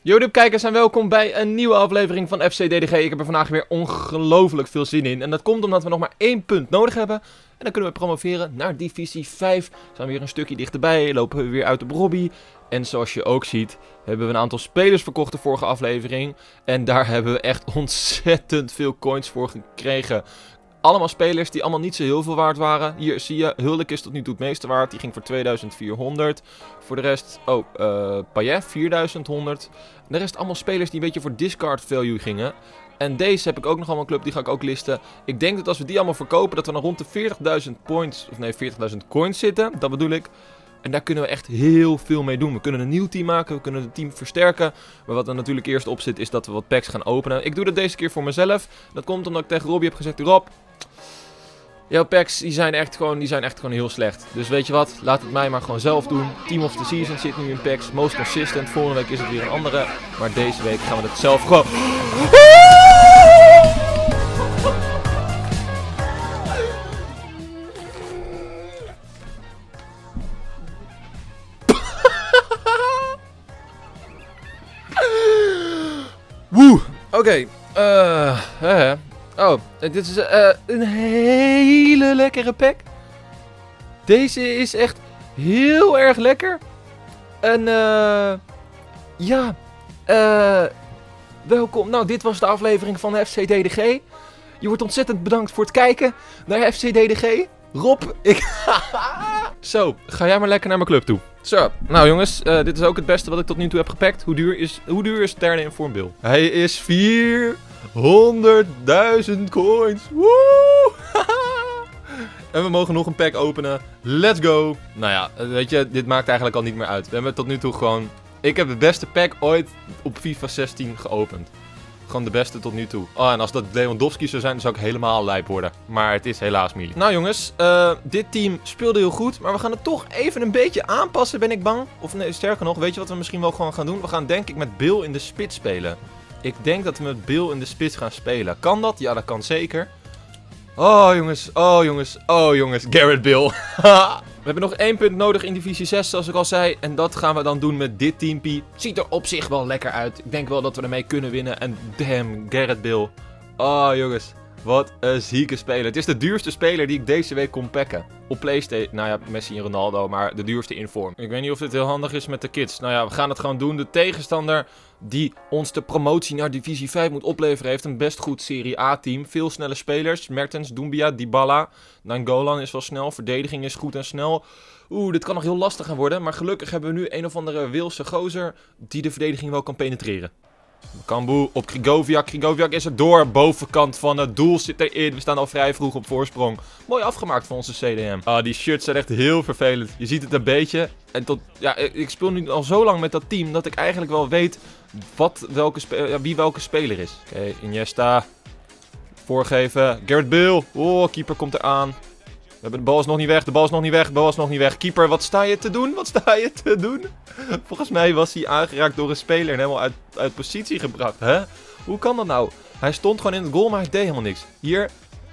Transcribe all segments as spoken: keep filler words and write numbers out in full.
YouTube-kijkers en welkom bij een nieuwe aflevering van F C D D G. Ik heb er vandaag weer ongelooflijk veel zin in. En dat komt omdat we nog maar één punt nodig hebben. En dan kunnen we promoveren naar divisie vijf. Zijn we weer een stukje dichterbij, lopen we weer uit de Brobby. En zoals je ook ziet, hebben we een aantal spelers verkocht de vorige aflevering. En daar hebben we echt ontzettend veel coins voor gekregen. Allemaal spelers die allemaal niet zo heel veel waard waren. Hier zie je, Hulk is tot nu toe het meeste waard. Die ging voor tweeduizend vierhonderd. Voor de rest, oh, uh, Payet vierduizend honderd. De rest allemaal spelers die een beetje voor discard value gingen. En deze heb ik ook nog allemaal club, die ga ik ook listen. Ik denk dat als we die allemaal verkopen, dat we dan rond de veertigduizend points, of nee, veertigduizend coins zitten. Dat bedoel ik. En daar kunnen we echt heel veel mee doen. We kunnen een nieuw team maken, we kunnen het team versterken. Maar wat er natuurlijk eerst op zit, is dat we wat packs gaan openen. Ik doe dat deze keer voor mezelf. Dat komt omdat ik tegen Robbie heb gezegd, Rob, jouw packs die zijn, echt gewoon, die zijn echt gewoon heel slecht. Dus weet je wat, laat het mij maar gewoon zelf doen. Team of the Season zit nu in packs, most consistent. Volgende week is het weer een andere. Maar deze week gaan we het zelf gewoon... Woe, oké. Okay. Uh, uh, oh, dit is uh, een hele lekkere pack. Deze is echt heel erg lekker. En uh, ja, uh, welkom. Nou, dit was de aflevering van F C D D G. Je wordt ontzettend bedankt voor het kijken naar F C D D G. Rob, ik... Zo, ga jij maar lekker naar mijn club toe. Zo, nou jongens, uh, dit is ook het beste wat ik tot nu toe heb gepakt. Hoe duur is, hoe duur is derde in Form Bill? Hij is vierhonderdduizend coins. Woe! En we mogen nog een pack openen. Let's go! Nou ja, weet je, dit maakt eigenlijk al niet meer uit. We hebben tot nu toe gewoon... Ik heb de beste pack ooit op FIFA zestien geopend. Gewoon de beste tot nu toe. Oh, en als dat Lewandowski zou zijn, dan zou ik helemaal lijp worden. Maar het is helaas Milik. Nou jongens, uh, dit team speelde heel goed. Maar we gaan het toch even een beetje aanpassen, ben ik bang. Of nee, sterker nog, weet je wat we misschien wel gewoon gaan doen? We gaan denk ik met Bill in de spits spelen. Ik denk dat we met Bill in de spits gaan spelen. Kan dat? Ja, dat kan zeker. Oh jongens, oh jongens, oh jongens. Garrett Bill. We hebben nog één punt nodig in divisie zes, zoals ik al zei. En dat gaan we dan doen met dit teampie. Ziet er op zich wel lekker uit. Ik denk wel dat we ermee kunnen winnen. En damn, Garrett Bill. Oh jongens, wat een zieke speler. Het is de duurste speler die ik deze week kon packen. Op PlayStation, nou ja, Messi en Ronaldo, maar de duurste in vorm. Ik weet niet of dit heel handig is met de kids. Nou ja, we gaan het gewoon doen. De tegenstander die ons de promotie naar divisie vijf moet opleveren, heeft een best goed Serie A team. Veel snelle spelers. Mertens, Doumbia, Dybala. Nangolan is wel snel. Verdediging is goed en snel. Oeh, dit kan nog heel lastig gaan worden. Maar gelukkig hebben we nu een of andere Wilse gozer die de verdediging wel kan penetreren. Kambu op Krigoviak. Krigoviak is er door. Bovenkant van het doel zit erin. We staan al vrij vroeg op voorsprong. Mooi afgemaakt van onze C D M. Ah, die shirts zijn echt heel vervelend. Je ziet het een beetje. En tot, ja, ik speel nu al zo lang met dat team dat ik eigenlijk wel weet wat, welke ja, wie welke speler is. Oké, okay, Iniesta. Voorgeven. Garrett Bill. Oh, keeper komt eraan. We hebben, de bal is nog niet weg, de bal is nog niet weg, de bal is nog niet weg. Keeper, wat sta je te doen? Wat sta je te doen? Volgens mij was hij aangeraakt door een speler en helemaal uit, uit positie gebracht. Hè? Hoe kan dat nou? Hij stond gewoon in het goal, maar hij deed helemaal niks. Hier,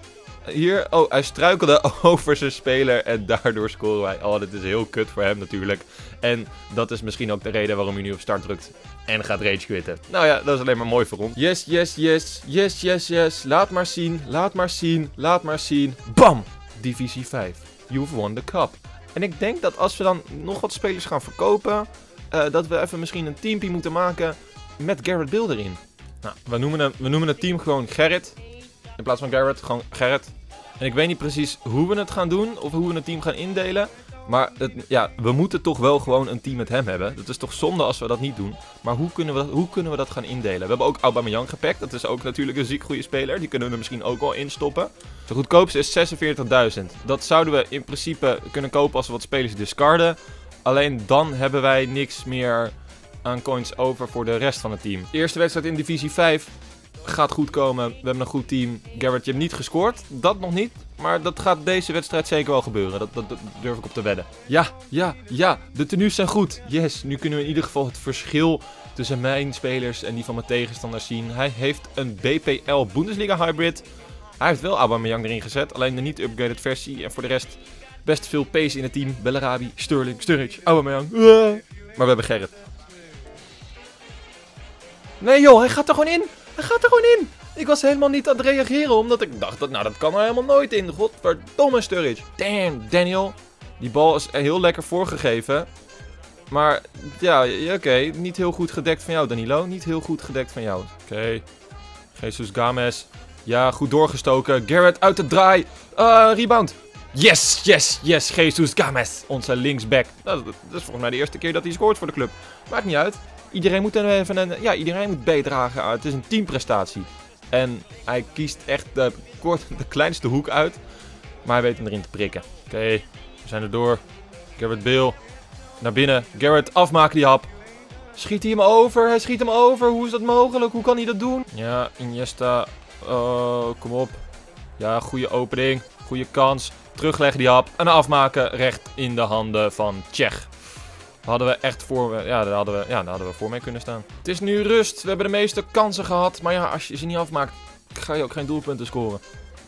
hier, oh, hij struikelde over zijn speler en daardoor scoren wij. Oh, dit is heel kut voor hem natuurlijk. En dat is misschien ook de reden waarom hij nu op start drukt en gaat rage quitten. Nou ja, dat is alleen maar mooi voor ons. Yes, yes, yes, yes, yes, yes. Laat maar zien, laat maar zien, laat maar zien. Bam! divisie vijf. You've won the cup. En ik denk dat als we dan nog wat spelers gaan verkopen, uh, dat we even misschien een teampie moeten maken met Garrett Bill erin. Nou, we noemen, hem, we noemen het team gewoon Gerrit. In plaats van Garrett, gewoon Gerrit. En ik weet niet precies hoe we het gaan doen, of hoe we het team gaan indelen. Maar het, ja, we moeten toch wel gewoon een team met hem hebben. Het is toch zonde als we dat niet doen. Maar hoe kunnen we, hoe kunnen we dat gaan indelen? We hebben ook Aubameyang gepakt. Dat is ook natuurlijk een ziek goede speler. Die kunnen we er misschien ook wel instoppen. De goedkoopste is zesenveertigduizend. Dat zouden we in principe kunnen kopen als we wat spelers discarden. Alleen dan hebben wij niks meer aan coins over voor de rest van het team. De eerste wedstrijd in divisie vijf gaat goed komen. We hebben een goed team. Garrett, je hebt niet gescoord. Dat nog niet. Maar dat gaat deze wedstrijd zeker wel gebeuren. Dat, dat, dat durf ik op te wedden. Ja, ja, ja. De tenues zijn goed. Yes, nu kunnen we in ieder geval het verschil tussen mijn spelers en die van mijn tegenstanders zien. Hij heeft een B P L Bundesliga Hybrid. Hij heeft wel Aubameyang erin gezet. Alleen de niet upgraded versie. En voor de rest best veel pace in het team. Bellarabi, Sterling, Sturridge, Aubameyang. Maar we hebben Gerrit. Nee joh, hij gaat er gewoon in. Hij gaat er gewoon in. Ik was helemaal niet aan het reageren, omdat ik dacht, dat, nou dat kan er helemaal nooit in. Godverdomme Sturridge. Damn, Daniel. Die bal is heel lekker voorgegeven. Maar ja, oké, okay. Niet heel goed gedekt van jou, Danilo. Niet heel goed gedekt van jou. Oké. Okay. Jesus Games. Ja, goed doorgestoken. Garrett uit de draai. Uh, rebound. Yes, yes, yes. Jesus Games. Onze linksback. Nou, dat, dat is volgens mij de eerste keer dat hij scoort voor de club. Maakt niet uit. Iedereen moet, even een, ja, iedereen moet bijdragen. Het is een teamprestatie. En hij kiest echt de, kort, de kleinste hoek uit. Maar hij weet hem erin te prikken. Oké, okay, we zijn er door. Garrett Bale. Naar binnen. Garrett afmaken die hap. Schiet hij hem over? Hij schiet hem over. Hoe is dat mogelijk? Hoe kan hij dat doen? Ja, Iniesta. Oh, kom op. Ja, goede opening. Goede kans. Terugleggen die hap. En afmaken recht in de handen van Tsjech. Hadden we echt voor, ja, daar hadden we, ja, daar hadden we voor mee kunnen staan. Het is nu rust. We hebben de meeste kansen gehad. Maar ja, als je ze niet afmaakt, ga je ook geen doelpunten scoren.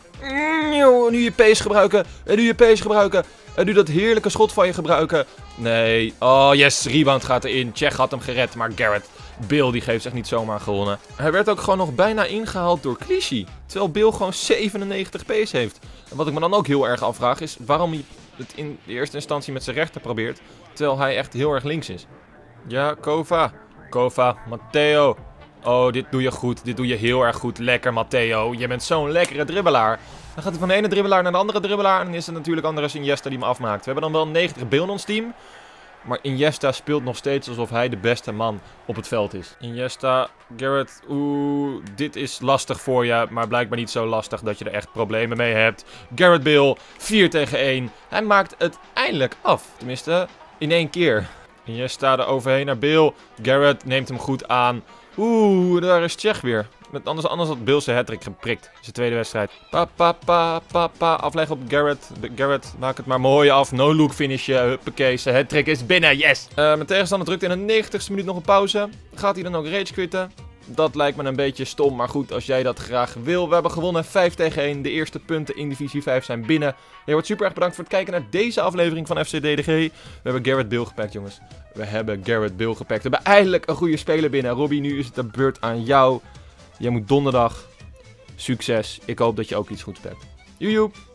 Mm, nu je pace gebruiken. En nu je pace gebruiken. En nu dat heerlijke schot van je gebruiken. Nee. Oh yes, rebound gaat erin. Tsjech had hem gered. Maar Garrett Bale die geeft zich niet zomaar gewonnen. Hij werd ook gewoon nog bijna ingehaald door Clichy. Terwijl Bale gewoon zevenennegentig pace heeft. En wat ik me dan ook heel erg afvraag is waarom hij het in de eerste instantie met zijn rechter probeert. Terwijl hij echt heel erg links is. Ja, Kova. Kova, Matteo. Oh, dit doe je goed. Dit doe je heel erg goed. Lekker, Matteo. Je bent zo'n lekkere dribbelaar. Dan gaat hij van de ene dribbelaar naar de andere dribbelaar. En dan is het natuurlijk Andres Iniesta die me afmaakt. We hebben dan wel negentig Bale in ons team. Maar Iniesta speelt nog steeds alsof hij de beste man op het veld is. Iniesta, Garrett, oeh, dit is lastig voor je. Maar blijkbaar niet zo lastig dat je er echt problemen mee hebt. Garrett Bale, vier tegen één. Hij maakt het eindelijk af. Tenminste, in één keer. Iniesta er overheen naar Bale. Garrett neemt hem goed aan. Oeh, daar is Tsjech weer. Met anders, anders had Bale zijn hat-trick geprikt. Zijn tweede wedstrijd. Pa, pa, pa, pa, pa. Afleggen op Garrett. Garrett, maak het maar mooi af. No-look finishje. Huppakee, zijn hat-trick is binnen. Yes! Uh, mijn tegenstander drukt in de negentigste minuut nog een pauze. Gaat hij dan ook rage quitten? Dat lijkt me een beetje stom, maar goed, als jij dat graag wil. We hebben gewonnen vijf tegen één. De eerste punten in divisie vijf zijn binnen. Heel wat super erg bedankt voor het kijken naar deze aflevering van F C D D G. We hebben Garrett Bale gepakt, jongens. We hebben Garrett Bale gepakt. We hebben eindelijk een goede speler binnen. Robbie, nu is het de beurt aan jou. Jij moet donderdag. Succes. Ik hoop dat je ook iets goeds pakt. Joejoe.